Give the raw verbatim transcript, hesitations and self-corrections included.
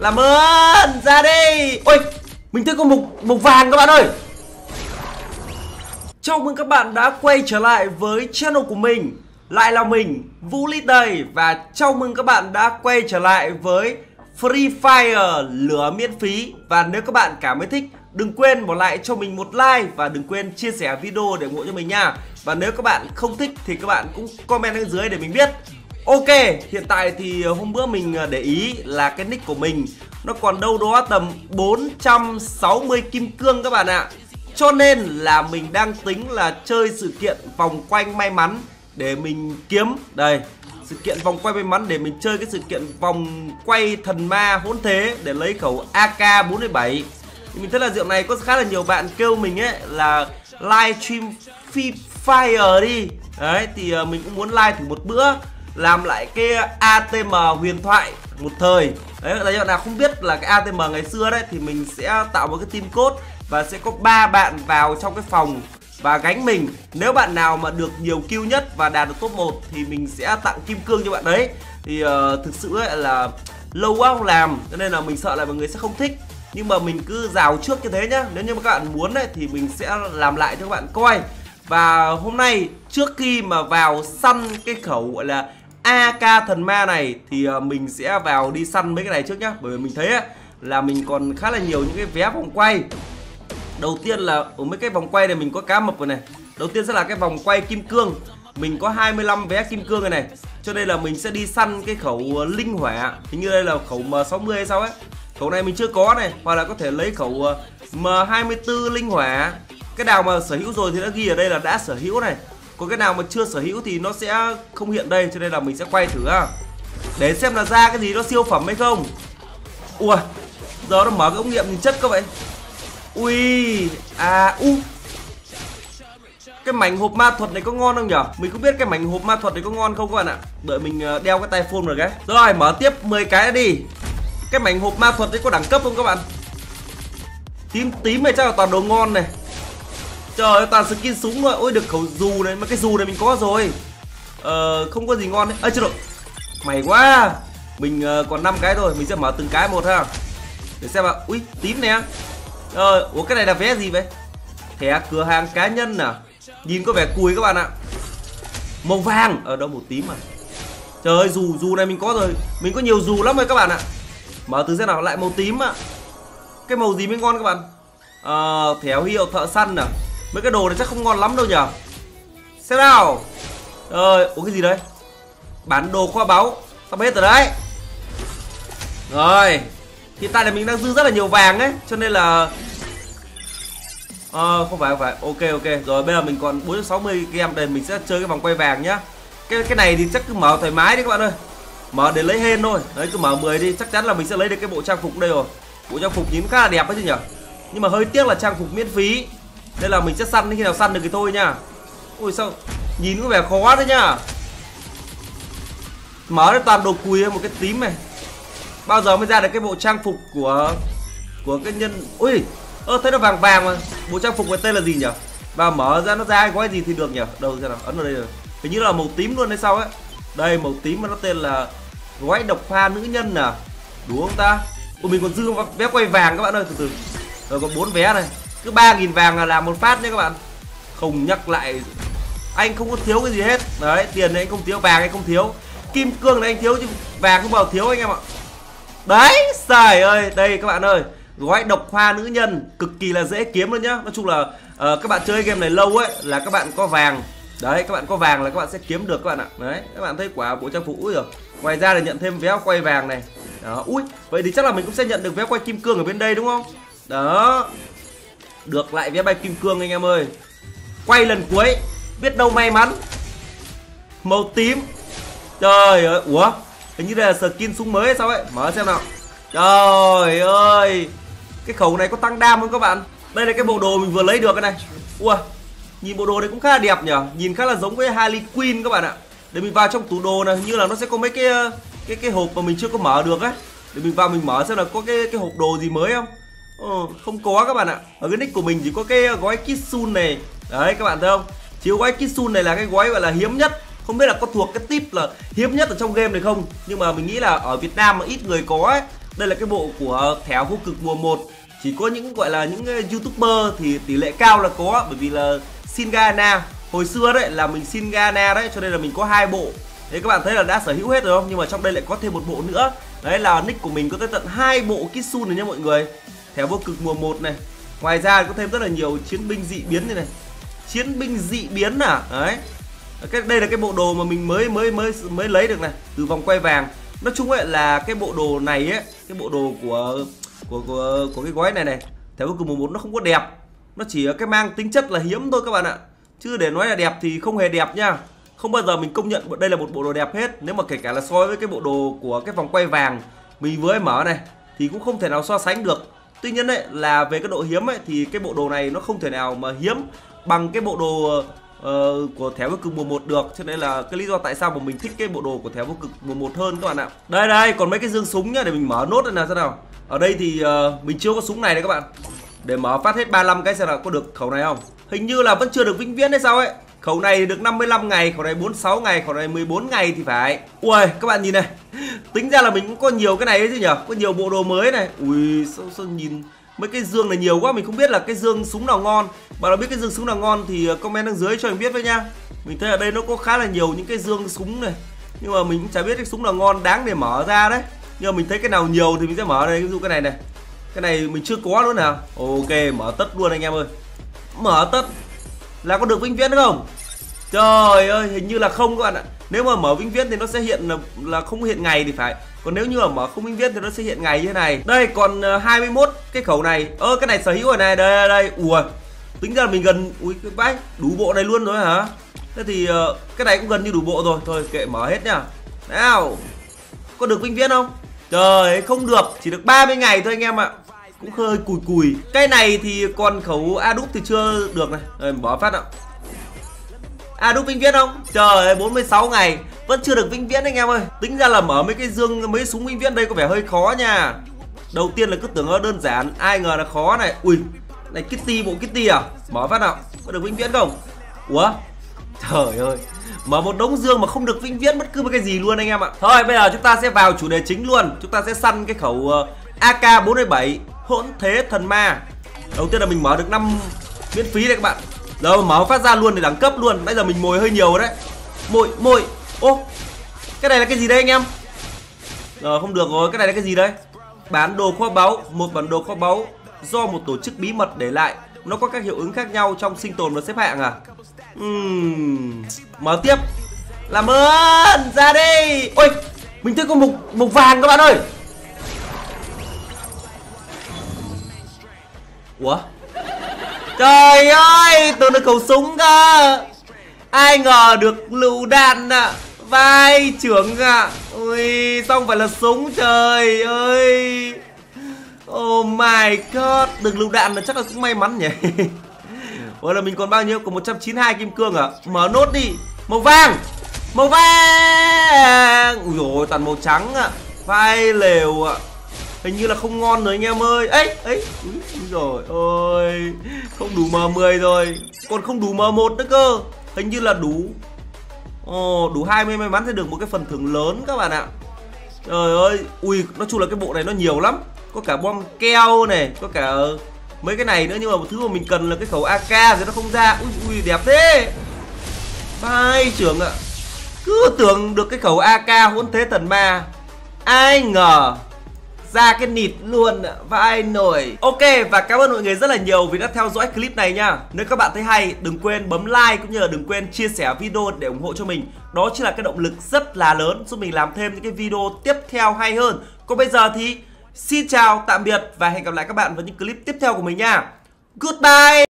Làm ơn ra đi. Ôi, mình thấy có mục mục vàng các bạn ơi. Chào mừng các bạn đã quay trở lại với channel của mình. Lại là mình, Vũ Lít đây. Và chào mừng các bạn đã quay trở lại với Free Fire lửa miễn phí. Và nếu các bạn cảm thấy thích, đừng quên bỏ lại cho mình một like và đừng quên chia sẻ video để ủng hộ cho mình nha. Và nếu các bạn không thích thì các bạn cũng comment ở dưới để mình biết. Ok, hiện tại thì hôm bữa mình để ý là cái nick của mình nó còn đâu đó tầm bốn trăm sáu mươi kim cương các bạn ạ. Cho nên là mình đang tính là chơi sự kiện vòng quanh may mắn để mình kiếm. Đây, sự kiện vòng quay may mắn để mình chơi cái sự kiện vòng quay thần ma hỗn thế để lấy khẩu A K bốn bảy. Thì mình thấy là rượu này có khá là nhiều bạn kêu mình ấy là livestream Free Fire đi. Đấy, thì mình cũng muốn live thử một bữa, làm lại cái A T M huyền thoại một thời. Đấy, là bạn nào không biết là cái A T M ngày xưa đấy thì mình sẽ tạo một cái team code và sẽ có ba bạn vào trong cái phòng và gánh mình. Nếu bạn nào mà được nhiều kill nhất và đạt được top một thì mình sẽ tặng kim cương cho bạn đấy. Thì uh, thực sự ấy là lâu quá không làm cho nên là mình sợ là mọi người sẽ không thích. Nhưng mà mình cứ rào trước như thế nhá. Nếu như mà các bạn muốn ấy thì mình sẽ làm lại cho các bạn coi. Và hôm nay trước khi mà vào săn cái khẩu gọi là A K thần ma này thì uh, mình sẽ vào đi săn mấy cái này trước nhá. Bởi vì mình thấy ấy, là mình còn khá là nhiều những cái vé vòng quay. Đầu tiên là ở mấy cái vòng quay này mình có cá mập rồi này. Đầu tiên sẽ là cái vòng quay kim cương. Mình có hai mươi lăm vé kim cương này này. Cho nên là mình sẽ đi săn cái khẩu uh, linh hỏa. Hình như đây là khẩu M sáu mươi hay sao ấy. Khẩu này mình chưa có này. Hoặc là có thể lấy khẩu uh, M hai mươi tư linh hỏa. Cái nào mà sở hữu rồi thì đã ghi ở đây là đã sở hữu này. Còn cái nào mà chưa sở hữu thì nó sẽ không hiện đây. Cho nên là mình sẽ quay thử à. Để xem là ra cái gì nó siêu phẩm hay không. Ui, giờ nó mở cái ống nghiệm nhìn chất cơ vậy. Ui, à, u cái mảnh hộp ma thuật này có ngon không nhở? Mình không biết cái mảnh hộp ma thuật này có ngon không các bạn ạ. Đợi mình đeo cái tai phone rồi cái. Rồi, mở tiếp mười cái đi. Cái mảnh hộp ma thuật đấy có đẳng cấp không các bạn? Tím tím này chắc là toàn đồ ngon này. Trời ơi, toàn skin súng rồi. Ôi, được khẩu dù này, mà cái dù này mình có rồi. Ờ, không có gì ngon đấy. Ơ, chưa được. Mày quá. Mình uh, còn năm cái thôi, mình sẽ mở từng cái một ha. Để xem ạ. Ui, tím nè. Ờ, ủa cái này là vé gì vậy? Thẻ cửa hàng cá nhân à? Nhìn có vẻ cùi các bạn ạ. Màu vàng, ở đâu màu tím à? Trời ơi, dù dù này mình có rồi. Mình có nhiều dù lắm rồi các bạn ạ. Mở từ xem nào, lại màu tím ạ. Cái màu gì mới ngon các bạn? Ờ, thẻ huy hiệu thợ săn à? Mấy cái đồ này chắc không ngon lắm đâu nhở. Xem nào. Ờ, ủa cái gì đấy? Bản đồ kho báu. Sắp hết rồi đấy. Rồi. Hiện tại là mình đang dư rất là nhiều vàng ấy. Cho nên là Ờ, không phải không phải. Ok ok. Rồi bây giờ mình còn bốn trăm sáu mươi game đây. Mình sẽ chơi cái vòng quay vàng nhá. Cái cái này thì chắc cứ mở thoải mái đi các bạn ơi. Mở để lấy hên thôi. Đấy, cứ mở mười đi. Chắc chắn là mình sẽ lấy được cái bộ trang phục đây rồi. Bộ trang phục nhìn khá là đẹp đấy chứ nhỉ. Nhưng mà hơi tiếc là trang phục miễn phí. Nên là mình sẽ săn đến khi nào săn được thì thôi nha. Ui sao nhìn có vẻ khó đấy nhá. Mở ra toàn đồ cùi một cái tím này. Bao giờ mới ra được cái bộ trang phục của của cái nhân. Ui, ơ thấy nó vàng vàng mà. Bộ trang phục này tên là gì nhỉ? Và mở ra nó ra cái gói gì thì được nhỉ? Đâu ra nào? Ấn vào đây rồi. Hình như là màu tím luôn hay sao ấy. Đây màu tím mà nó tên là gói độc pha nữ nhân à? Đúng không ta? Ui mình còn dư vé quay vàng các bạn ơi, từ từ. Rồi còn bốn vé này. Cứ ba nghìn vàng là làm một phát nhé các bạn. Không nhắc lại. Anh không có thiếu cái gì hết. Đấy, tiền này anh không thiếu, vàng anh không thiếu. Kim cương này anh thiếu chứ vàng không bao thiếu anh em ạ. Đấy, trời ơi, đây các bạn ơi. Gói độc hoa nữ nhân cực kỳ là dễ kiếm luôn nhá. Nói chung là uh, các bạn chơi game này lâu ấy là các bạn có vàng. Đấy, các bạn có vàng là các bạn sẽ kiếm được các bạn ạ. Đấy, các bạn thấy quả bộ trang phục úi rồi. Ngoài ra là nhận thêm vé quay vàng này. Đó, ui, vậy thì chắc là mình cũng sẽ nhận được vé quay kim cương ở bên đây đúng không? Đó. Được lại vé bay kim cương anh em ơi. Quay lần cuối, biết đâu may mắn. Màu tím. Trời ơi, ủa? Hình như đây là skin súng mới hay sao ấy. Mở xem nào. Trời ơi. Cái khẩu này có tăng đam không các bạn? Đây là cái bộ đồ mình vừa lấy được cái này. Ui, nhìn bộ đồ này cũng khá là đẹp nhỉ. Nhìn khá là giống với Harley Quinn các bạn ạ. Để mình vào trong tủ đồ này. Hình như là nó sẽ có mấy cái Cái cái hộp mà mình chưa có mở được ấy. Để mình vào mình mở xem là có cái cái hộp đồ gì mới không. Ờ, không có các bạn ạ. Ở cái nick của mình chỉ có cái gói Kitsun này. Đấy các bạn thấy không? Chỉ gói Kitsun này là cái gói gọi là hiếm nhất. Không biết là có thuộc cái tip là hiếm nhất ở trong game này không. Nhưng mà mình nghĩ là ở Việt Nam mà ít người có ấy. Đây là cái bộ của thẻ vô cực mùa một. Chỉ có những gọi là những YouTuber thì tỷ lệ cao là có, bởi vì là xin Gana. Hồi xưa đấy là mình xin Gana đấy, cho nên là mình có hai bộ. Đấy các bạn thấy là đã sở hữu hết rồi không? Nhưng mà trong đây lại có thêm một bộ nữa. Đấy là nick của mình có tới tận hai bộ Kitsun này nha mọi người. Thẻ vô cực mùa một này. Ngoài ra có thêm rất là nhiều chiến binh dị biến này này. Chiến binh dị biến à? Đấy. Cái đây là cái bộ đồ mà mình mới mới mới mới lấy được này, từ vòng quay vàng. Nói chung ấy là cái bộ đồ này ấy, cái bộ đồ của của của, của cái gói này này, thẻ vô cực mùa một nó không có đẹp. Nó chỉ cái mang tính chất là hiếm thôi các bạn ạ. Chứ để nói là đẹp thì không hề đẹp nha. Không bao giờ mình công nhận đây là một bộ đồ đẹp hết. Nếu mà kể cả là so với cái bộ đồ của cái vòng quay vàng mình vừa mở này thì cũng không thể nào so sánh được. Tuy nhiên đấy là về cái độ hiếm ấy thì cái bộ đồ này nó không thể nào mà hiếm bằng cái bộ đồ uh, của thẻ vô cực mùa một được. Cho nên là cái lý do tại sao mà mình thích cái bộ đồ của thẻ vô cực mùa một hơn các bạn ạ. Đây đây, còn mấy cái dương súng nhá, để mình mở nốt đây nào xem nào. Ở đây thì uh, mình chưa có súng này đấy các bạn. Để mở phát hết ba mươi lăm cái xem nào có được khẩu này không. Hình như là vẫn chưa được vĩnh viễn hay sao ấy. Khẩu này được năm mươi lăm ngày, khẩu này bốn mươi sáu ngày, khẩu này mười bốn ngày thì phải. Ui các bạn nhìn này. Tính ra là mình cũng có nhiều cái này ấy chứ nhỉ. Có nhiều bộ đồ mới này. Ui sao, sao nhìn mấy cái dương này nhiều quá. Mình không biết là cái dương súng nào ngon. Bạn nào biết cái dương súng nào ngon thì comment đằng dưới cho mình biết với nha. Mình thấy ở đây nó có khá là nhiều những cái dương súng này. Nhưng mà mình cũng chả biết cái súng nào ngon đáng để mở ra đấy. Nhưng mà mình thấy cái nào nhiều thì mình sẽ mở đây. Ví dụ cái này này. Cái này mình chưa có luôn nào. Ok mở tất luôn anh em ơi. Mở tất là có được vĩnh viễn không? Trời ơi hình như là không các bạn ạ. Nếu mà mở vĩnh viễn thì nó sẽ hiện là, là không hiện ngày thì phải. Còn nếu như mà mở không vĩnh viễn thì nó sẽ hiện ngày như thế này. Đây còn hai mươi mốt cái khẩu này. Ơ cái này sở hữu rồi này. Đây đây, đây. Ủa tính ra là mình gần. Ui cái vãi đủ bộ này luôn rồi hả? Thế thì uh, cái này cũng gần như đủ bộ rồi. Thôi kệ mở hết nhá. Nào. Có được vĩnh viễn không? Trời không được. Chỉ được ba mươi ngày thôi anh em ạ. Cũng hơi cùi cùi. Cái này thì còn khẩu A đúc thì chưa được này. Rồi bỏ phát ạ. A đúc vĩnh viễn không? Trời ơi bốn mươi sáu ngày vẫn chưa được vĩnh viễn anh em ơi. Tính ra là mở mấy cái dương mấy súng vĩnh viễn đây có vẻ hơi khó nha. Đầu tiên là cứ tưởng nó đơn giản, ai ngờ là khó này. Ui này Kitty, bộ Kitty à? Mở phát nào. Có được vĩnh viễn không? Ủa trời ơi, mở một đống dương mà không được vĩnh viễn bất cứ một cái gì luôn anh em ạ. Thôi bây giờ chúng ta sẽ vào chủ đề chính luôn. Chúng ta sẽ săn cái khẩu uh, A K bốn bảy hỗn thế thần ma. Đầu tiên là mình mở được năm miễn phí đây các bạn. Giờ mở phát ra luôn để đẳng cấp luôn. Bây giờ mình mồi hơi nhiều đấy. Mồi mồi. Ô cái này là cái gì đây anh em? Rồi không được rồi. Cái này là cái gì đây? Bản đồ kho báu. Một bản đồ kho báu do một tổ chức bí mật để lại. Nó có các hiệu ứng khác nhau trong sinh tồn và xếp hạng à? uhm. Mở tiếp. Làm ơn ra đây. Ôi mình thấy có mục mục vàng các bạn ơi. Ủa trời ơi tưởng được khẩu súng cơ. Ai ngờ được lựu đạn ạ. À. Vai trưởng ạ. À. Ui xong phải là súng trời ơi. Oh my god. Được lựu đạn là chắc là cũng may mắn nhỉ. Ủa là mình còn bao nhiêu? Còn một trăm chín mươi hai kim cương à? Mở nốt đi. Màu vàng. Màu vàng. Ui dồi toàn màu trắng ạ. À. Vai lều ạ. À. Hình như là không ngon rồi anh em ơi. Ấy ấy rồi ôi không đủ M mười rồi. Còn không đủ M một nữa cơ. Hình như là đủ Ồ đủ hai mươi may mắn sẽ được một cái phần thưởng lớn các bạn ạ. Trời ơi. Ui nói chung là cái bộ này nó nhiều lắm. Có cả bom keo này. Có cả mấy cái này nữa. Nhưng mà một thứ mà mình cần là cái khẩu A K thì nó không ra. Ui ui đẹp thế. Vai trưởng ạ. Cứ tưởng được cái khẩu A K hỗn thế thần ma. Ai ngờ ra cái nịt luôn ạ. Vai nổi. Ok và cảm ơn mọi người rất là nhiều vì đã theo dõi clip này nha. Nếu các bạn thấy hay đừng quên bấm like cũng như là đừng quên chia sẻ video để ủng hộ cho mình. Đó chính là cái động lực rất là lớn giúp mình làm thêm những cái video tiếp theo hay hơn. Còn bây giờ thì xin chào tạm biệt và hẹn gặp lại các bạn vào những clip tiếp theo của mình nha. Goodbye.